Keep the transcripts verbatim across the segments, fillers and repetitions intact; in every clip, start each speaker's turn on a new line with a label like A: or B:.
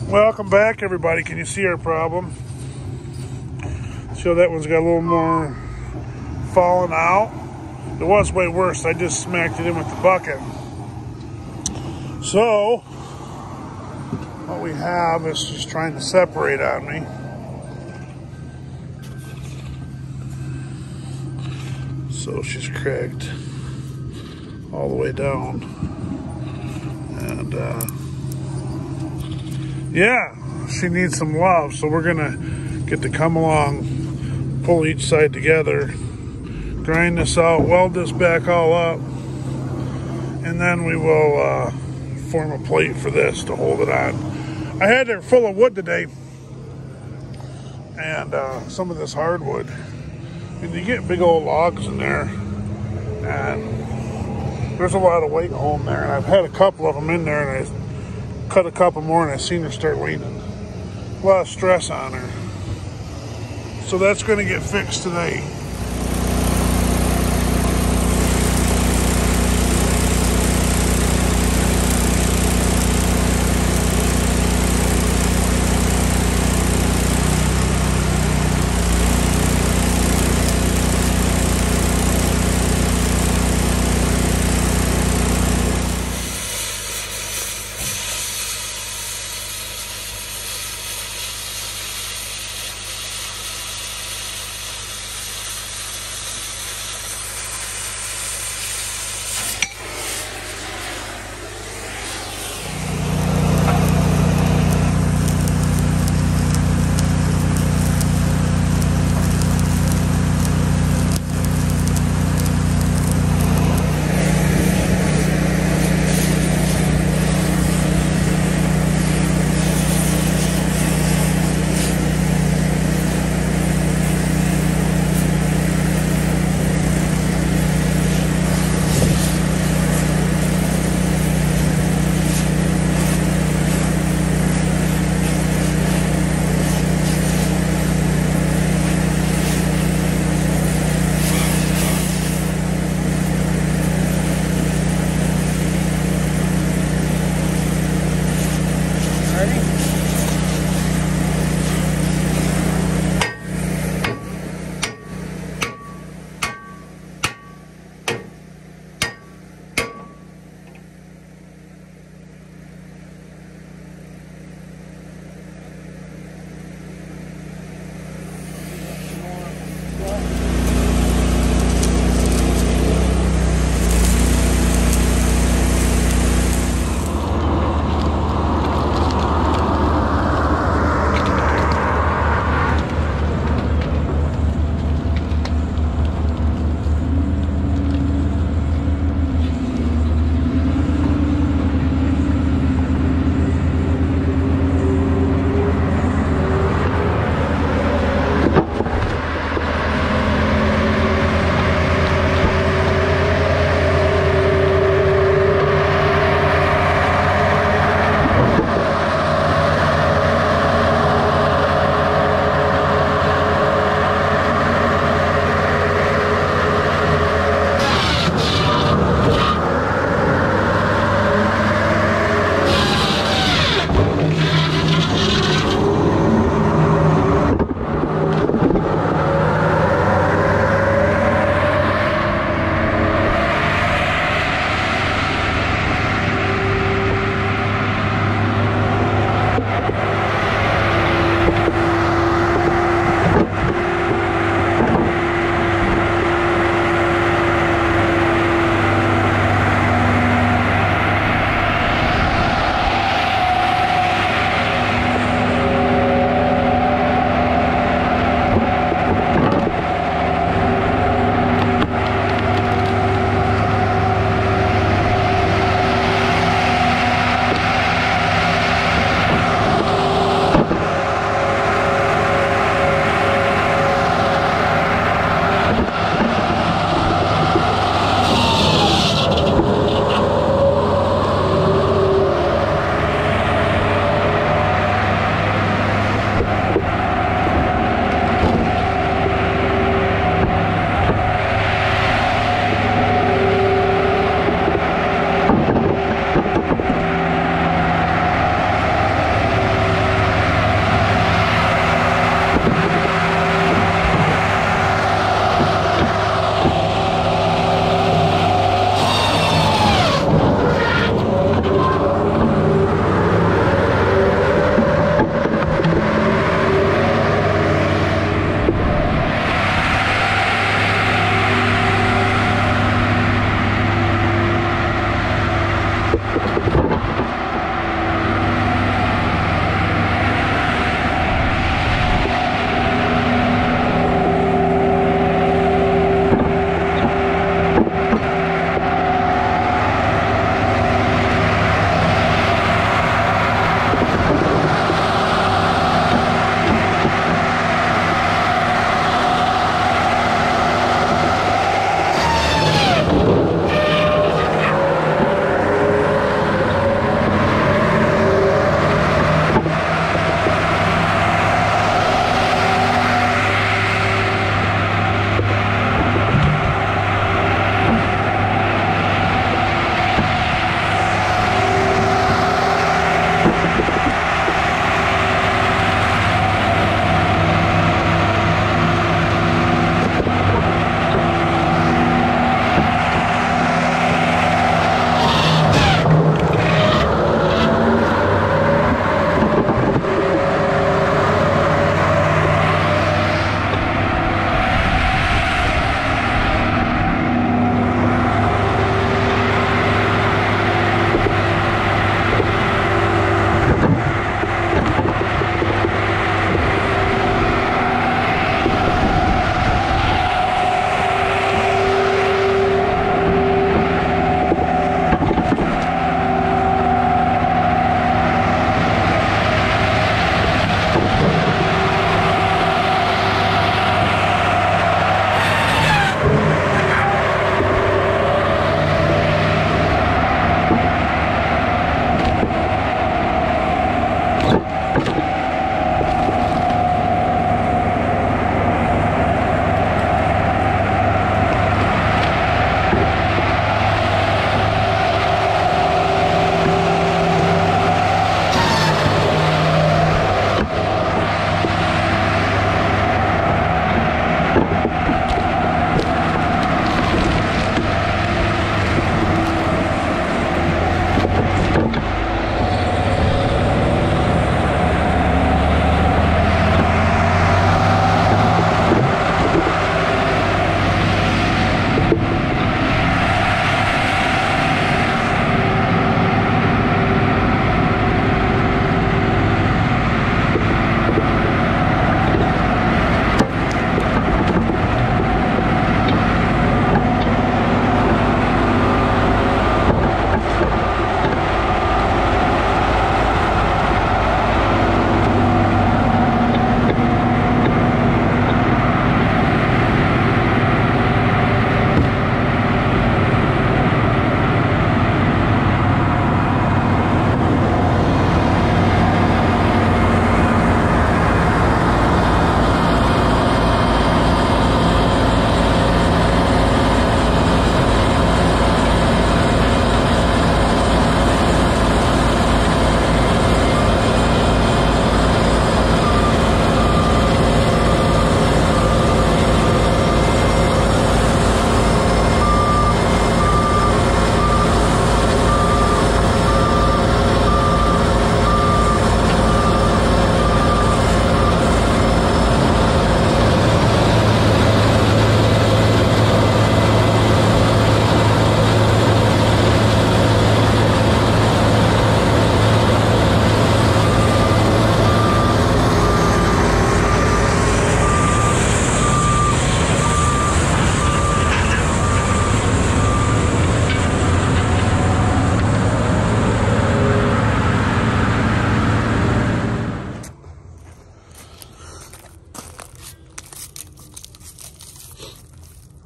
A: Welcome back, everybody. Can you see our problem? So that one's got a little more falling out. It was way worse. I just smacked it in with the bucket. So what we have is just trying to separate on me. So she's cracked all the way down. And uh, yeah, she needs some love. So we're gonna get to come along, pull each side together, grind this out, weld this back all up, and then we will uh, form a plate for this to hold it on. I had it full of wood today, and uh, some of this hardwood. And you get big old logs in there, and there's a lot of weight home there. And I've had a couple of them in there, and I cut a couple more, and I seen her start leaning. A lot of stress on her. So that's going to get fixed today.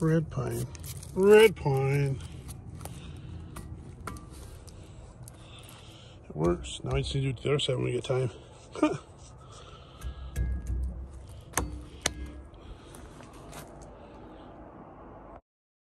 A: red pine. Red pine. It works. Now I just need to do it to the other side when we get time.